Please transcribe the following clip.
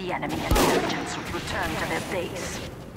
the enemy intelligence would return to their base.